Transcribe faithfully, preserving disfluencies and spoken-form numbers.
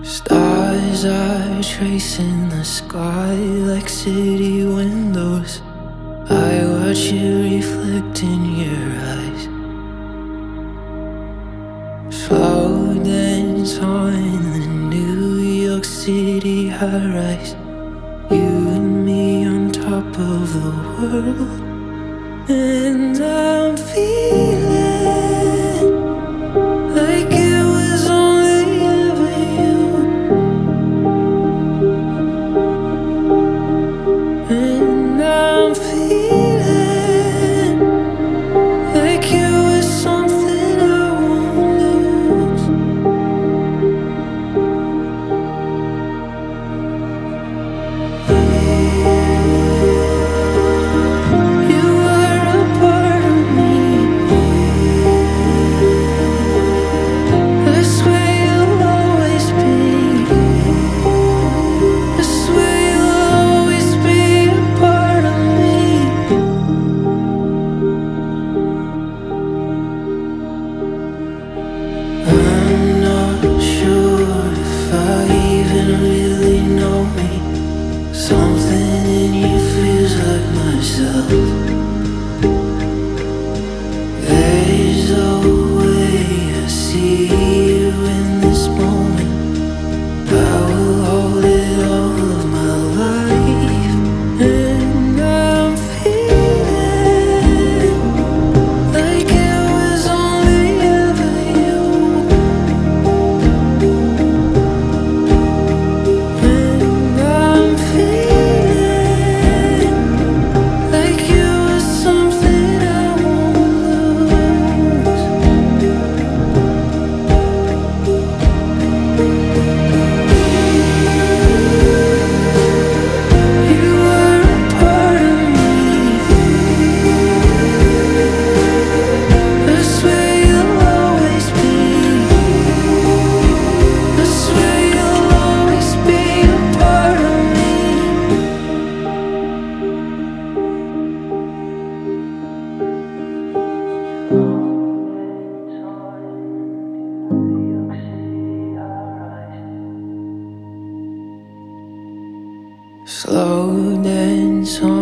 Stars are tracing the sky like city windows. I watch you reflect in your eyes. Slow dance on the New York City high-rise. You and me on top of the world. And I'm feeling like it was only ever you. And I'm feeling like you was something I won't lose. You were a part of me. I swear you'll always be. I swear you'll always be a part of me. I'm not sure if I even really know me. Something in you feels like myself. There's a way I see you in this moment. I will hold it all of my life. And I'm feeling like it was only ever you. And I'm feeling like you was something I won't lose. You were a part of me. I swear you'll always be. I swear you'll always be a part of me. Slow dance on